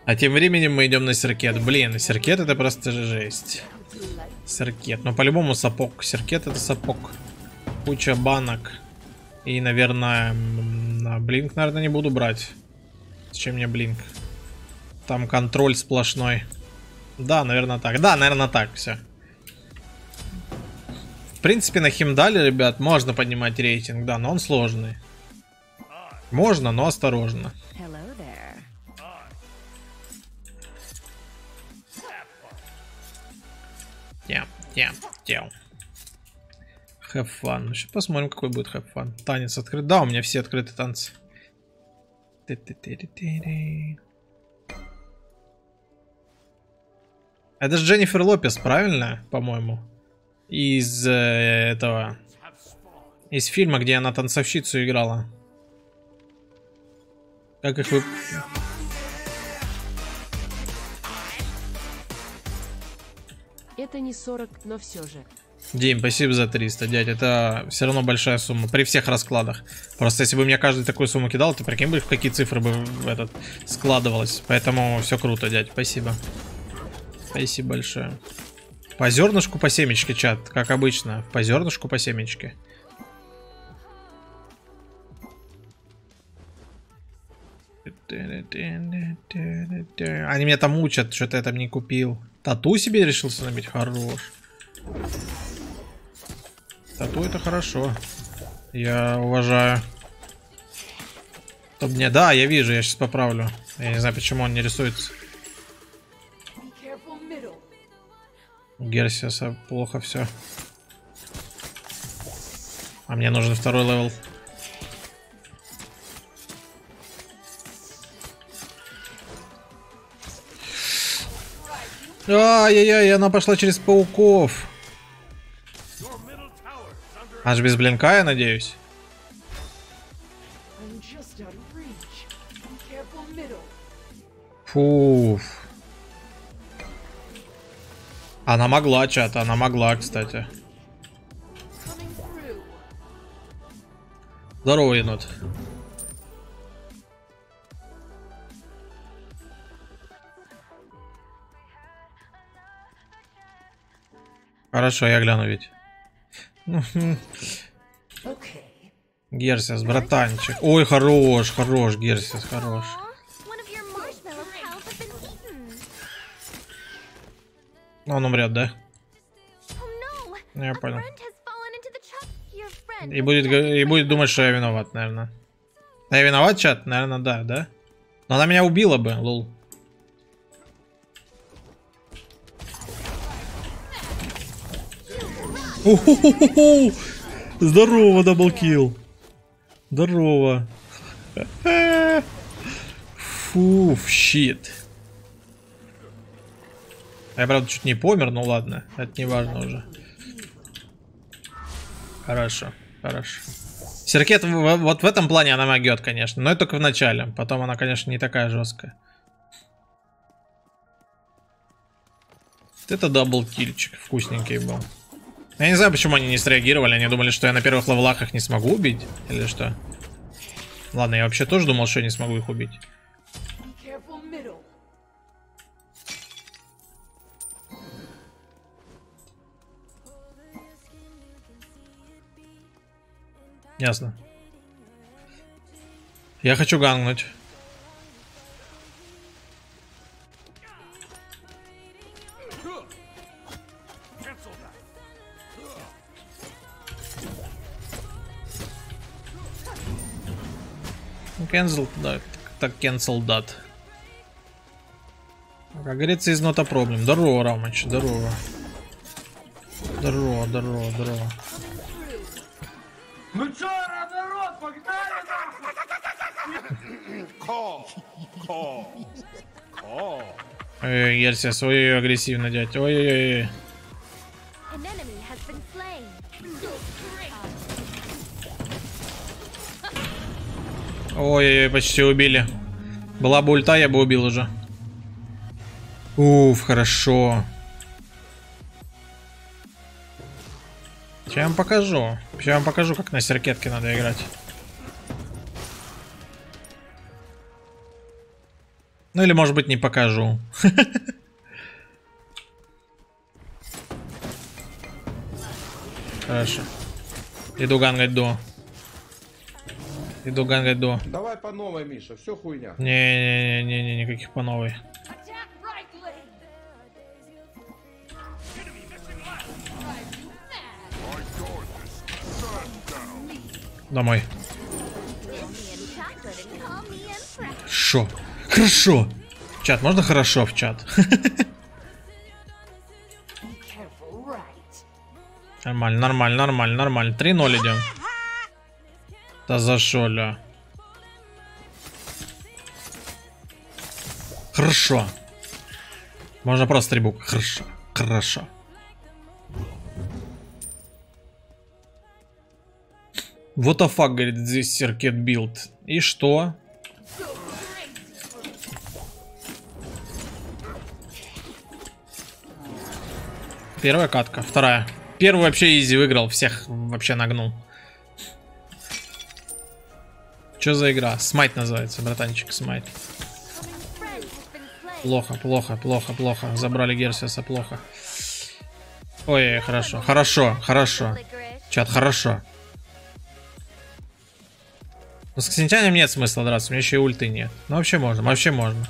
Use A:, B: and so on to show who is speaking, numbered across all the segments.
A: А тем временем мы идем на серкет. Блин, серкет это просто жесть. Серкет. Но по-любому сапог. Серкет это сапог. Куча банок. И, наверное, на блинк, наверное, не буду брать. Зачем мне блинк? Там контроль сплошной. Да, наверное, так. Да, наверное, так. Все. В принципе, на Химдале, ребят, можно поднимать рейтинг. Да, но он сложный. Можно, но осторожно. Have fun. Сейчас посмотрим, какой будет have fun. Танец открыт. Да, у меня все открыты танцы. Это же Дженнифер Лопес, правильно? По-моему. Из этого... Из фильма, где она танцовщицу играла. Как их вы...
B: Это не 40, но все же.
A: Дим, спасибо за 300, дядь. Это все равно большая сумма. При всех раскладах. Просто если бы мне каждый такую сумму кидал, то прикинь бы, в какие цифры бы в этот складывалось. Поэтому все круто, дядь. Спасибо. Спасибо большое. По зернышку, по семечке, чат. Как обычно. По зернышку, по семечке. Они меня там учат, что-то я там не купил. Тату себе решился набить? Хорош. Тату это хорошо. Я уважаю. Чтоб мне... Да, я вижу, я сейчас поправлю. Я не знаю, почему он не рисуется. Герсиса плохо все. А мне нужен второй левел. Ай-яй-яй, она пошла через пауков. Аж без блинка, я надеюсь. Фуф. Она могла, чат, она могла, кстати. Здорово, енот. Хорошо, я гляну ведь. Герсис, братанчик. Ой, хорош, хорош, Герсис, хорош. Он умрет, да? Я понял. И будет думать, что я виноват, наверное. Я виноват, чат? Наверное, да, да? Но она меня убила бы, лол. Здорово, даблкил. Здорово. Фуф, щит. Я, правда, чуть не помер, но ладно. Это не важно уже. Хорошо, хорошо. Серкет вот в этом плане она могет, конечно. Но это только в начале. Потом она, конечно, не такая жесткая. Это даблкильчик. Вкусненький был. Я не знаю, почему они не среагировали. Они думали, что я на первых левелах их не смогу убить. Или что? Ладно, я вообще тоже думал, что я не смогу их убить. Ясно. Я хочу гангнуть. Cancel, да, так cancel that. Как говорится, is not a problem. Здорово, Рамыч, здорово. Здорово, здорово, здорово.
C: Ну чё, народ, погнали нахуй!
A: Ой, Герсис, ой, агрессивно, дядь. Ой-ой-ой. Ой-ой-ой, почти убили. Была бы ульта, я бы убил уже. Уф, хорошо. Сейчас я вам покажу. Сейчас я вам покажу, как на серкетке надо играть. Ну или может быть не покажу. Хорошо. Иду гангать до. Иду гангать до.
D: Давай по новой, Миша, все хуйня.
A: Не, никаких по новой. Домой. Хорошо. Хорошо. Чат, можно хорошо в чат? Нормально, нормально, нормально, нормально. 3-0 идем. Да за шо, ля? Хорошо. Можно просто 3 буквы. Хорошо. Хорошо. What the fuck, говорит, здесь circuit build. И что? Первая катка, вторая. Первый вообще изи выиграл, всех вообще нагнул. Что за игра? Смайт называется, братанчик, смайт. Плохо, плохо, плохо, плохо. Забрали Герсиаса, плохо. Ой, хорошо, хорошо, хорошо. Чат, хорошо. Но с ксенитянем нет смысла драться, у меня еще и ульты нет. Ну вообще можно, вообще можно.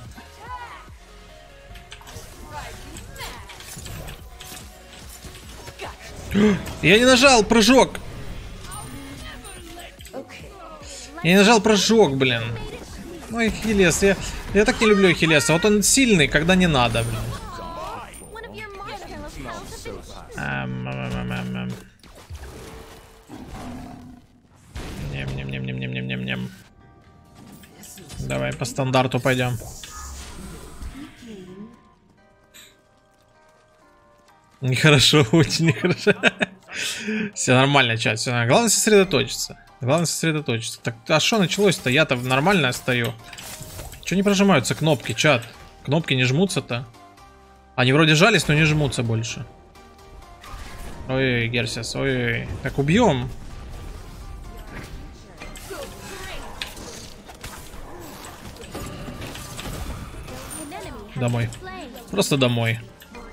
A: Я не нажал прыжок. Я не нажал прыжок, блин. Ну и Хилес, я так не люблю Хилеса. Вот он сильный, когда не надо, блин. Нем. Давай по стандарту пойдем. Нехорошо, очень нехорошо. Все нормально, чат, все нормально. Главное сосредоточиться. Главное сосредоточиться. Так, а что началось-то? Я-то нормально стою. Че не прожимаются кнопки, чат? Кнопки не жмутся-то. Они вроде жались, но не жмутся больше. Ой, Герсис, ой. Так, убьем. Домой. Просто домой.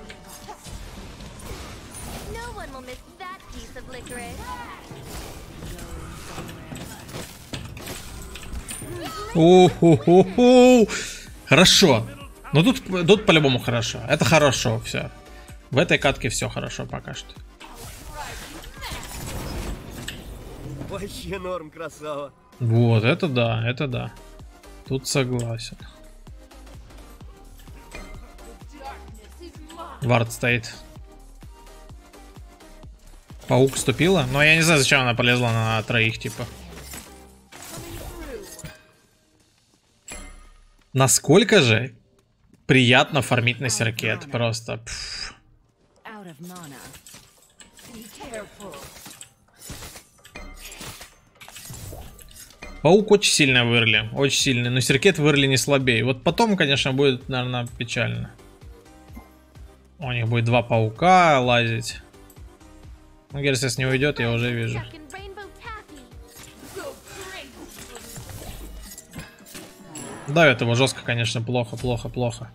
A: О-хо-хо-хо. Хорошо. Но тут по-любому хорошо. Это хорошо, все. В этой катке все хорошо пока что.
E: Вообще норм, красава.
A: Вот, это да, это да. Тут согласен. Вард стоит. Паук вступила. Но я не знаю, зачем она полезла на троих, типа. Насколько же приятно фармить на серкет. Просто. Пфф. Паук очень сильно в Ирли. Очень сильный. Но серкет в Ирли не слабее. Вот потом, конечно, будет, наверное, печально. У них будет 2 паука лазить. Ну, Герсис не уйдет, я уже вижу. Давит его жестко, конечно, плохо, плохо, плохо.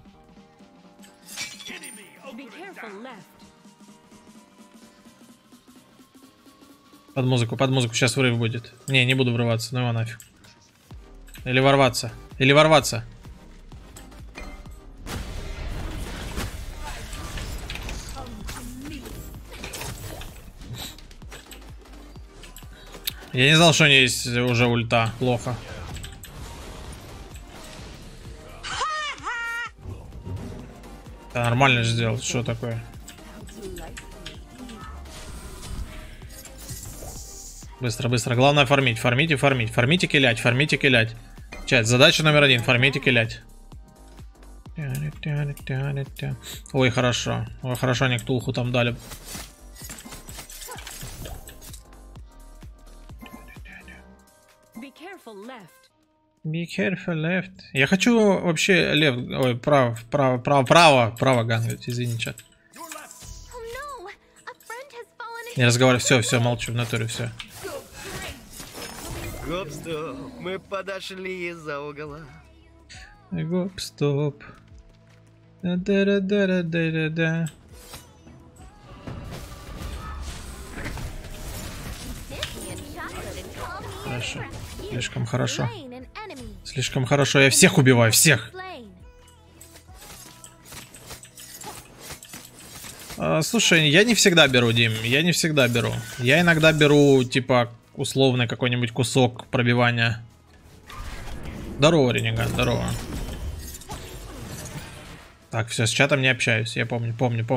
A: Под музыку, сейчас врыв будет. Не буду врываться, ну его нафиг. Или ворваться, или ворваться. Я не знал, что у нее есть уже ульта. Плохо. Да, нормально же сделал. Что такое? Быстро, быстро. Главное фармить. Фармить и фармить. Фармить и килять. Фармить и килять. Чат, задача номер 1. Фармить и килять. Ой, хорошо. Ой, хорошо, они ктулху там дали. Be careful left. Я хочу вообще лев... Ой, право гангать. Извини, чат. Не разговаривай. Все, молчу в натуре, все.
E: Гоп-стоп, мы подошли из-за угла.
A: Гоп-стоп. Да-да-да-да-да-да. Хорошо. Слишком хорошо. Слишком хорошо. Я всех убиваю, всех. Слушай, я не всегда беру, Дим. Я не всегда беру. Я иногда беру, типа, условный какой-нибудь кусок пробивания. Здорово, Ренегат, здорово. Так, все, с чатом не общаюсь. Я помню.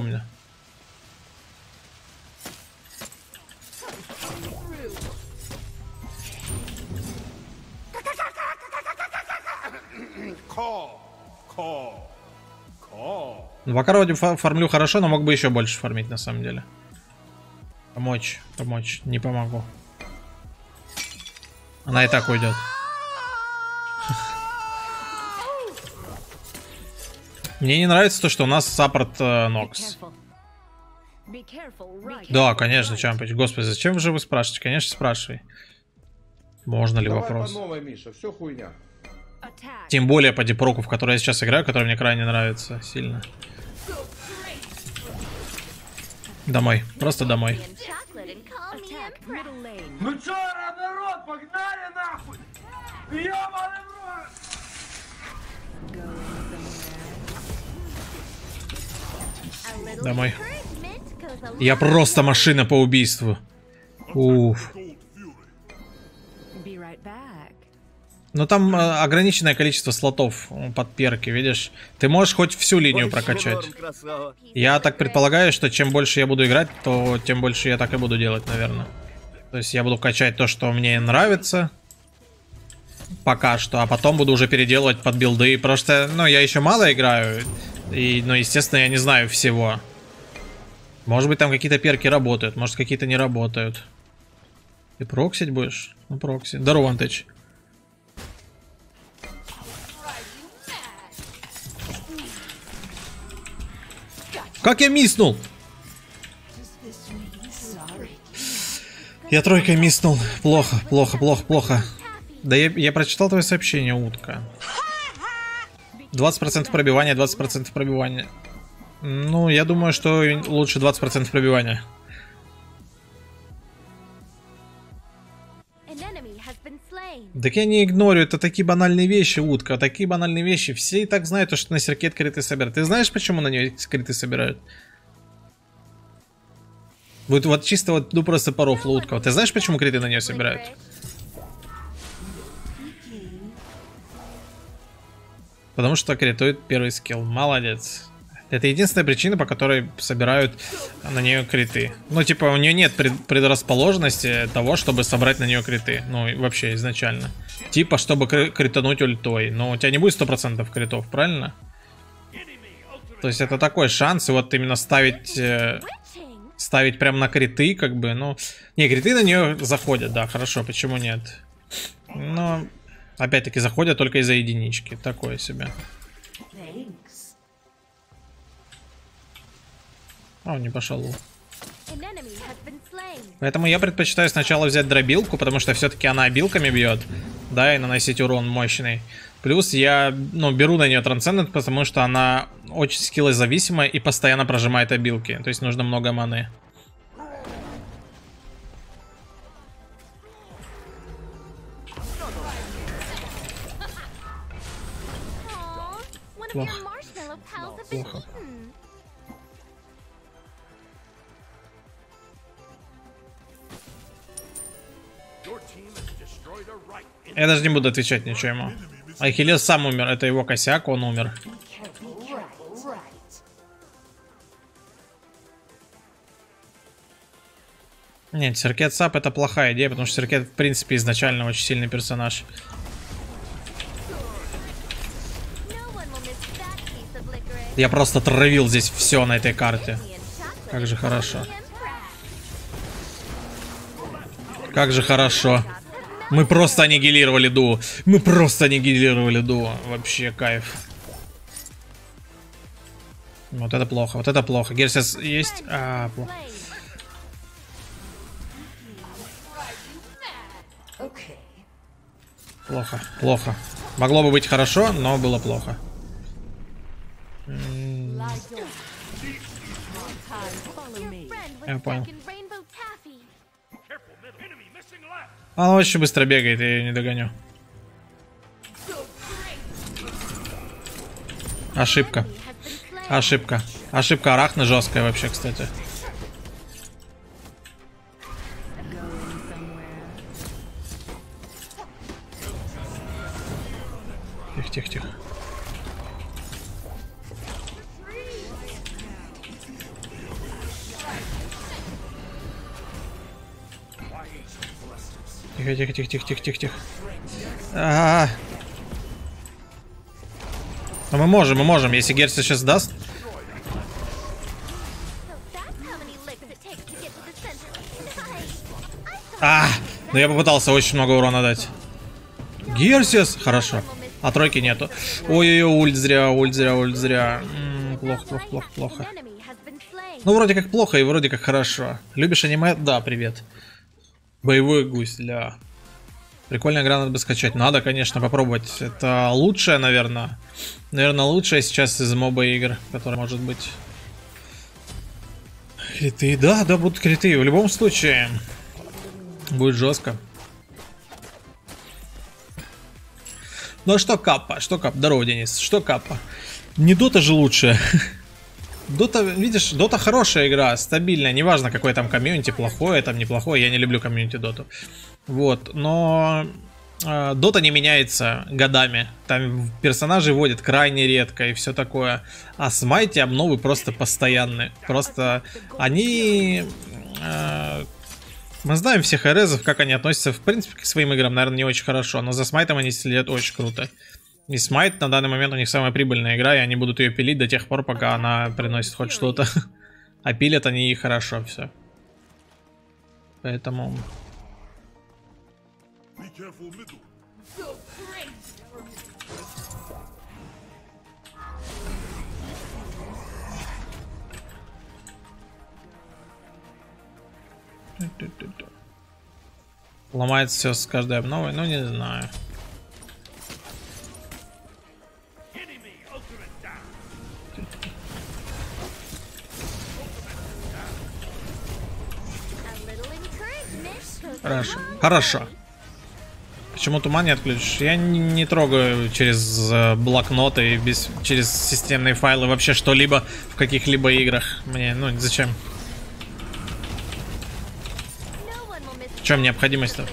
A: Ну, пока вроде фармлю хорошо, но мог бы еще больше фармить, на самом деле. Помочь. Не помогу. Она и так уйдет. Мне не нравится то, что у нас саппорт Нокс. Да, конечно, Чампыч. Господи, зачем же вы спрашиваете? Конечно, спрашивай. Можно ли
D: Давай
A: вопрос?
D: по новой, Миша, все хуйня.
A: Тем более по дипроку, в который я сейчас играю, который мне крайне нравится сильно. Домой. Просто домой.
C: Ну чё, народ, погнали нахуй! Ёбаный в рот!
A: Домой. Я просто машина по убийству. Уф. Но там ограниченное количество слотов под перки, видишь? Ты можешь хоть всю линию прокачать. Я так предполагаю, что чем больше я буду играть, то тем больше я так и буду делать, наверное. То есть я буду качать то, что мне нравится. Пока что. А потом буду уже переделывать под билды. Просто, ну, я еще мало играю. И, ну, естественно, я не знаю всего. Может быть, там какие-то перки работают. Может, какие-то не работают. Ты проксить будешь? Ну, прокси. Здорово, Антыч. Как я мисснул? Я тройкой мисснул. Плохо. Да я прочитал твое сообщение, утка. 20% пробивания, 20% пробивания. Ну, я думаю, что лучше 20% пробивания. Так я не игнорю, это такие банальные вещи, утка, такие банальные вещи. Все и так знают, что на Серкет криты собирают. Ты знаешь, почему на нее криты собирают? Вот чисто вот, ну просто по рофлу, утка. Ты знаешь, почему криты на нее собирают? Потому что критует первый скилл. Молодец. Это единственная причина, по которой собирают на нее криты. Ну, типа, у нее нет предрасположенности того, чтобы собрать на нее криты. Ну, вообще, изначально. Типа, чтобы критануть ультой. Но у тебя не будет 100% критов, правильно? То есть, это такой шанс. И вот именно ставить прям на криты, как бы, ну... Не, криты на нее заходят, да, хорошо, почему нет? Но, опять-таки, заходят только из-за единички. Такое себе. А, он не пошел. Поэтому я предпочитаю сначала взять дробилку, потому что все-таки она обилками бьет. Да, и наносить урон мощный. Плюс я, ну, беру на нее трансцендент, потому что она очень скиллозависимая и постоянно прожимает обилки. То есть нужно много маны. Плохо. Я даже не буду отвечать ничего ему. Ахиллес сам умер, это его косяк, он умер. Нет, Серкет Сап это плохая идея, потому что Серкет в принципе изначально очень сильный персонаж. Я просто травил здесь все на этой карте. Как же хорошо. Как же хорошо. Мы просто аннигилировали дуо. Вообще кайф. Вот это плохо, вот это плохо. Герсис есть? А, плохо. Плохо. Могло бы быть хорошо, но было плохо. Я понял. Она очень быстро бегает, я ее не догоню. Ошибка. Ошибка. Ошибка Арахны жесткая вообще, кстати. Тихо, тихо, тихо. Тихо, тихо, тихо, тихо, тихо, тихо, тихо. Но мы можем, если Герси сейчас даст. Ну я попытался очень много урона дать. Герсис, хорошо. А тройки нету. Ой-ой-ой, ульт зря, ульт зря, ульт зря. Плохо, плохо, плохо, плохо. Ну, вроде как плохо и вроде как хорошо. Любишь аниме? Да, привет. Боевой гусь, ля. Прикольная игра, надо бы скачать. Надо, конечно, попробовать. Это лучшее, наверное. Наверное, лучшее сейчас из моба игр, которое может быть. Криты, да, будут криты. В любом случае, будет жестко. Ну а что капа? Что кап? Здорово, Денис. Что капа? Не дота же лучше. Дота, видишь, дота хорошая игра, стабильная. Неважно, какое там комьюнити, плохое, там неплохое. Я не люблю комьюнити доту. Вот, но дота не меняется годами. Там персонажи вводят крайне редко и все такое. А смайте обновы просто постоянные. Просто они... мы знаем всех РСов, как они относятся, в принципе, к своим играм, наверное, не очень хорошо. Но за смайтом они следят очень круто. И смайт на данный момент у них самая прибыльная игра, и они будут ее пилить до тех пор, пока она приносит хоть что-то. А пилят они и хорошо все. Поэтому... Ломается все с каждой обновой, ну не знаю. Хорошо. Хорошо. Почему туман не отключишь? Я не трогаю через блокноты и через системные файлы вообще что-либо в каких-либо играх. Мне, ну, зачем? В чем необходимость-то?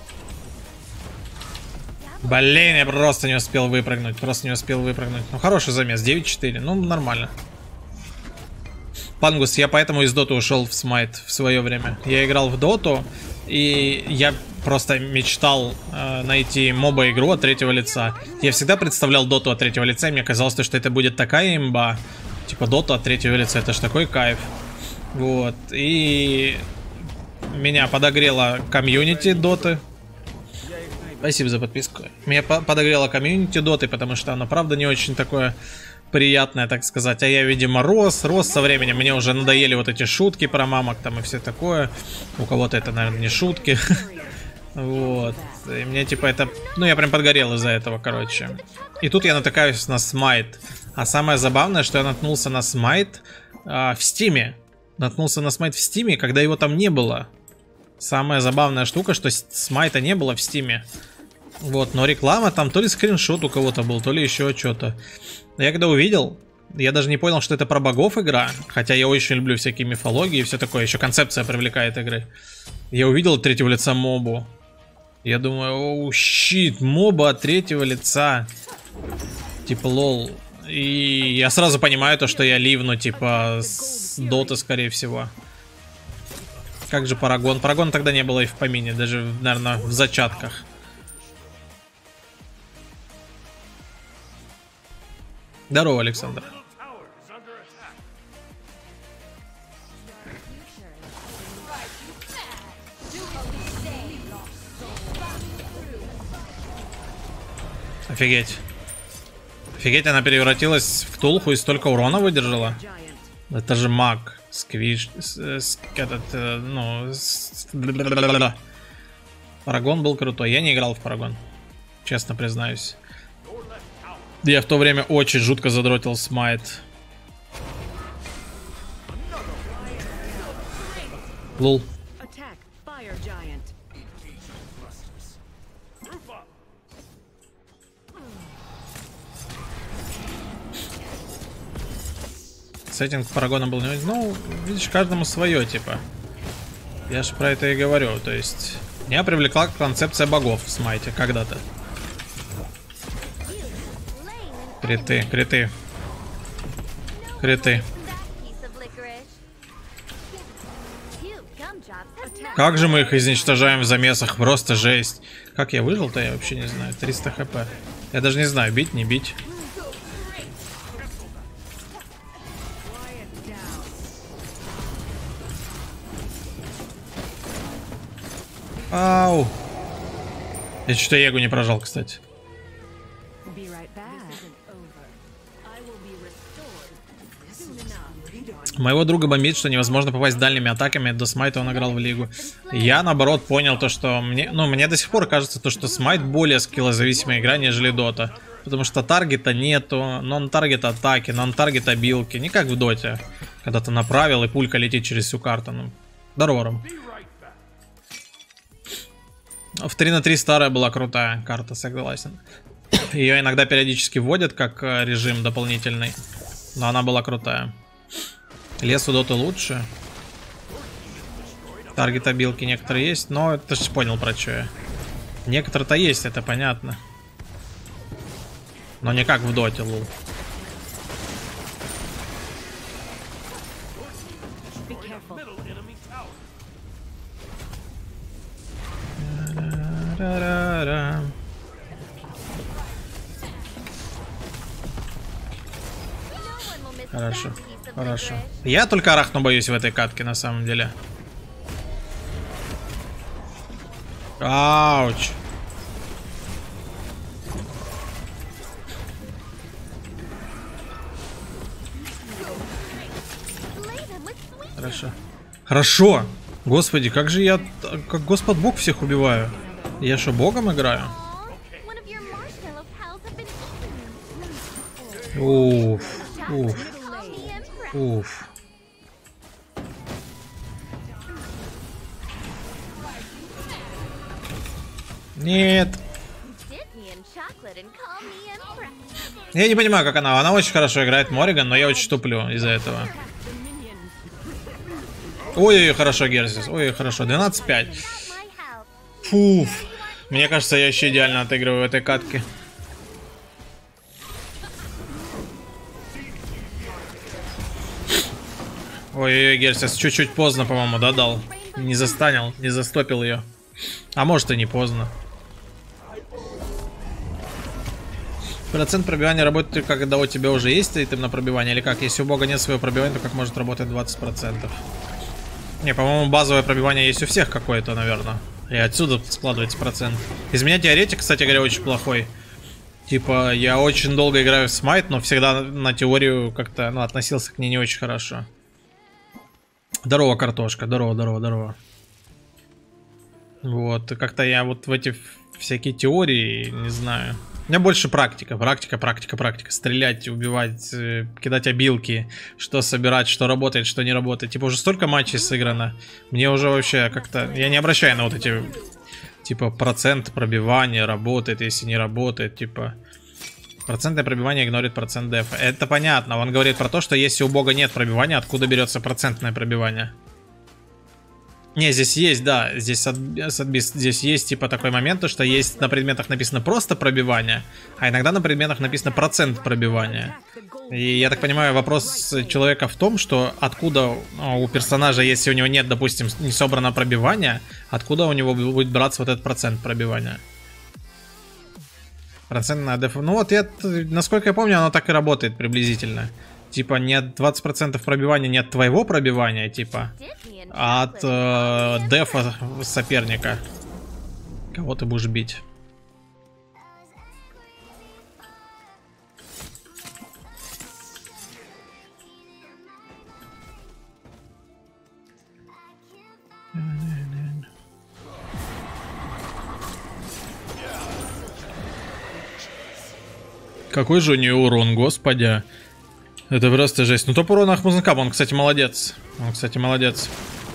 A: Блин, я просто не успел выпрыгнуть. Просто не успел выпрыгнуть. Ну, хороший замес. 9-4. Ну, нормально. Пангус, я поэтому из доты ушел в смайт в свое время. Я играл в доту, и я просто мечтал найти моба-игру от третьего лица. Я всегда представлял доту от третьего лица, и мне казалось, что это будет такая имба. Типа дота от третьего лица, это ж такой кайф. Вот, и... меня подогрела комьюнити доты. Спасибо за подписку. Меня подогрела комьюнити доты, потому что оно, правда, не очень такое приятное, так сказать. А я, видимо, рос со временем. Мне уже надоели вот эти шутки про мамок там и все такое. У кого-то это, наверное, не шутки. Вот. И мне, типа, это... ну, я прям подгорел из-за этого, короче. И тут я натыкаюсь на смайт. А самое забавное, что я наткнулся на смайт в стиме. Наткнулся на смайт в стиме, когда его там не было. Самая забавная штука, что смайта не было в стиме. Вот, но реклама там, то ли скриншот у кого-то был, то ли еще что-то. Я когда увидел, я даже не понял, что это про богов игра. Хотя я очень люблю всякие мифологии и все такое. Еще концепция привлекает игры. Я увидел от третьего лица мобу. Я думаю, оу, щит, моба от третьего лица. Типа, лол. И я сразу понимаю то, что я ливну, типа, с доты, скорее всего. Как же Парагон? Парагон тогда не было и в помине, даже, наверное, в зачатках. Здорово, Александр. Офигеть. Офигеть, она превратилась в Ктулху и столько урона выдержала. Это же маг. Сквиш... Парагон был крутой. Я не играл в Парагон. Честно признаюсь. Я в то время очень жутко задротил смайт. Лул.
B: Attack, fire giant.
A: Сеттинг Парагона был не... Ну, видишь, каждому свое, типа. Я же про это и говорю. То есть, меня привлекла концепция богов в смайте когда-то. Криты, криты. Криты. Как же мы их изничтожаем в замесах? Просто жесть. Как я выжил-то, я вообще не знаю. 300 хп. Я даже не знаю, бить, не бить. Ау. Я что-то Егу не прожал, кстати.
B: Be right back.
A: Моего друга бомбит, что невозможно попасть дальними атаками. До смайта он играл в лигу. Я, наоборот, понял то, что... Мне до сих пор кажется, то, что смайт более скиллозависимая игра, нежели дота. Потому что таргета нету, нон-таргет атаки, нон-таргет обилки. Не как в доте, когда ты направил и пулька летит через всю карту. Ну, здорово. В 3 на 3 старая была крутая карта, согласен. Ее иногда периодически вводят как режим дополнительный. Но она была крутая. Лес у доты лучше. Таргет обилки некоторые есть, но ты же понял, про что я. Некоторые-то есть, это понятно. Но не как в доте, лул. Хорошо, хорошо. Я только арахну боюсь в этой катке, на самом деле. Ауч. Хорошо. Хорошо. Господи, как же я, как Господь Бог всех убиваю. Я что, богом играю? Уф, уф, уф. Нет. Я не понимаю, как она. Она очень хорошо играет Морриган, но я очень туплю из-за этого. Ой-ой-ой, хорошо, Герзис. Ой, хорошо. 12-5. Фуф. Мне кажется, я еще идеально отыгрываю в этой катке. Ой-ой-ой, Герзис. Чуть-чуть поздно, по-моему, да, дал? Не застанил, не застопил ее. А может и не поздно. Процент пробивания работает только когда у тебя уже есть итем на пробивание, или как? Если у бога нет своего пробивания, то как может работать 20%? Не, по-моему, базовое пробивание есть у всех какое-то, наверное. И отсюда складывается процент. Из меня теоретик, кстати говоря, очень плохой. Типа, я очень долго играю в смайт, но всегда на теорию как-то, ну, относился к ней не очень хорошо. Здорово, картошка. Здорово, здорово, здорово. Вот, и как-то я вот в эти всякие теории, не знаю. У меня больше практика. Практика. Стрелять, убивать, кидать обилки. Что собирать, что работает, что не работает. Типа уже столько матчей сыграно. Мне уже вообще как-то... Я не обращаю на вот эти... Типа процент пробивания работает, если не работает. Типа... Процентное пробивание игнорит процент дефа. Это понятно. Он говорит про то, что если у бога нет пробивания, откуда берется процентное пробивание. Не, здесь есть, да, здесь есть типа такой момент, что есть на предметах написано просто пробивание, а иногда на предметах написано процент пробивания. И я так понимаю, вопрос человека в том, что откуда у персонажа, если у него нет, допустим, не собрано пробивание, откуда у него будет браться вот этот процент пробивания. Процент на деф... Ну вот, насколько я помню, оно так и работает приблизительно. Типа, нет 20% пробивания, нет твоего пробивания, типа, а от дефа соперника. Кого ты будешь бить? Какой же у нее урон, господи. Это просто жесть. Ну топ урона Ахмузенкап, он, кстати, молодец. Он, кстати, молодец.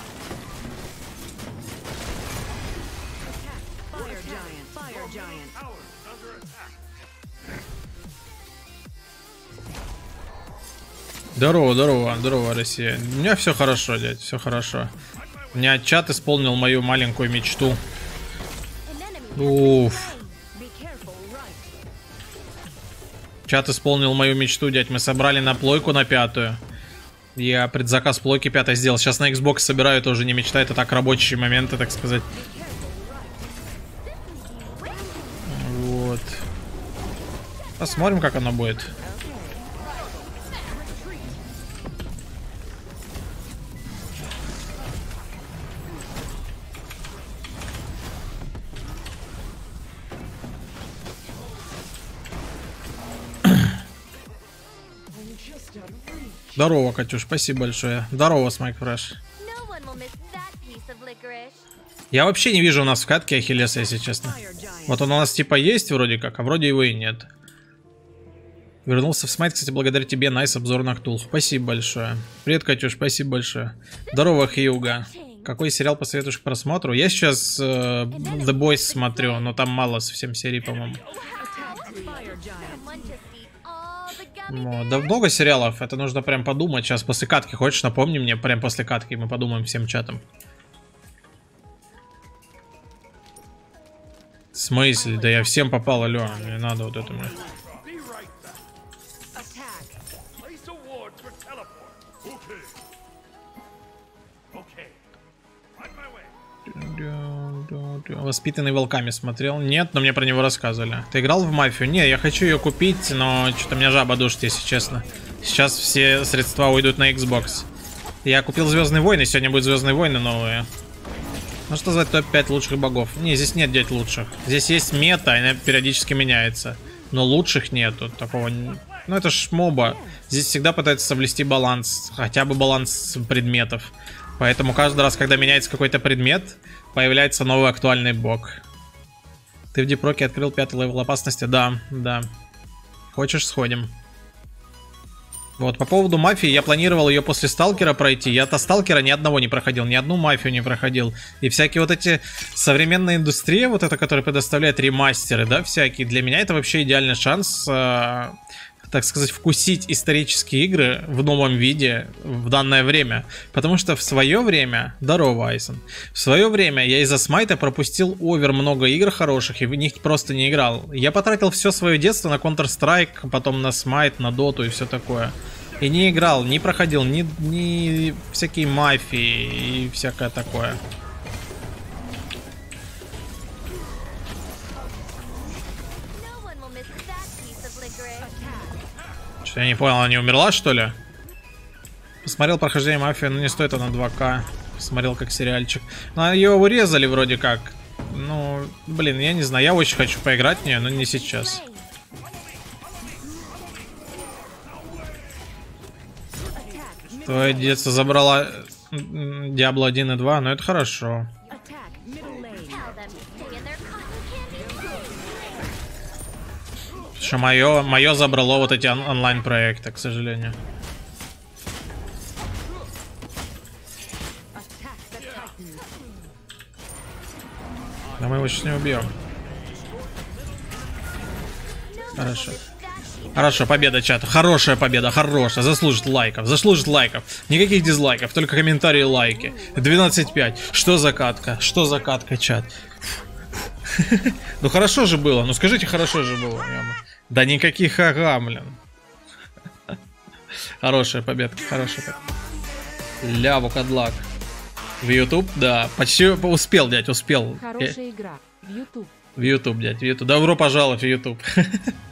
A: Здорово, здорово, здорово, Россия. У меня все хорошо, дядь, все хорошо. У меня чат исполнил мою маленькую мечту. Уф. Чат исполнил мою мечту, дядь. Мы собрали на плойку на 5-ю. Я предзаказ плойки 5 сделал. Сейчас на Xbox собираю, тоже не мечта. Это так рабочие моменты, так сказать. Вот. Посмотрим, как оно будет. Здорово, Катюш, спасибо большое. Здорово, Смайк Фреш. Я вообще не вижу у нас в катке Ахиллеса, если честно. Вот он у нас типа есть вроде как, а вроде его и нет. Вернулся в Смайт, кстати, благодаря тебе. Найс обзор на Ктулху. Спасибо большое. Привет, Катюш, спасибо большое. Здорово, Хьюга. Какой сериал посоветуешь к просмотру? Я сейчас The Boys смотрю, но там мало совсем серий, по-моему. Да много сериалов, это нужно прям подумать. Сейчас после катки, хочешь, напомни мне, прям после катки мы подумаем всем чатом. В смысле? Да я всем попал, алло, не надо вот это мне. Воспитанный волками смотрел? Нет, но мне про него рассказывали. Ты играл в мафию? Не, я хочу ее купить, но что-то меня жаба душит, если честно. Сейчас все средства уйдут на Xbox. Я купил Звездные войны, сегодня будут Звездные войны новые. Ну что звать топ-5 лучших богов? Не, здесь нет, дядь, лучших. Здесь есть мета, и она периодически меняется. Но лучших нету, такого. Ну это ж моба. Здесь всегда пытаются соблюсти баланс, хотя бы баланс предметов. Поэтому каждый раз, когда меняется какой-то предмет, появляется новый актуальный бог. Ты в Дипроке открыл 5-й левел опасности? Да, да. Хочешь, сходим. Вот, по поводу мафии, я планировал ее после Сталкера пройти. Я-то Сталкера ни одного не проходил, ни одну мафию не проходил. И всякие вот эти современные индустрии, вот это, которая предоставляет ремастеры, да, всякие. Для меня это вообще идеальный шанс, так сказать, вкусить исторические игры в новом виде в данное время. Потому что в свое время... Здорово, Айсон. В свое время я из-за Смайта пропустил овер много игр хороших и в них просто не играл. Я потратил все свое детство на Counter-Strike, потом на Смайт, на Доту и все такое. И не играл, не проходил ни всякие мафии и всякое такое. Что, я не понял, она не умерла, что ли? Посмотрел прохождение мафии, но не стоит она 2К. Посмотрел как сериальчик. Но ее урезали вроде как. Ну, блин, я не знаю. Я очень хочу поиграть в нее, но не сейчас. Твое детство забрала Diablo 1 и 2, но это хорошо. Что мое забрало вот эти онлайн-проекты, к сожалению. Да мы его сейчас не убьем. Хорошо. Хорошо, победа чата. Хорошая победа, хорошая. Заслужит лайков, заслужит лайков. Никаких дизлайков, только комментарии, лайки. 12-5. Что за катка? Что за катка, чат? Ну хорошо же было, ну скажите, хорошо же было. Да никаких ага, блин. Хорошая победка, хорошая победка. Ляву кадлак. В YouTube, да, почти успел, дядь, успел.
B: Хорошая игра. В YouTube.
A: В YouTube, дядь, в YouTube. Добро пожаловать в YouTube.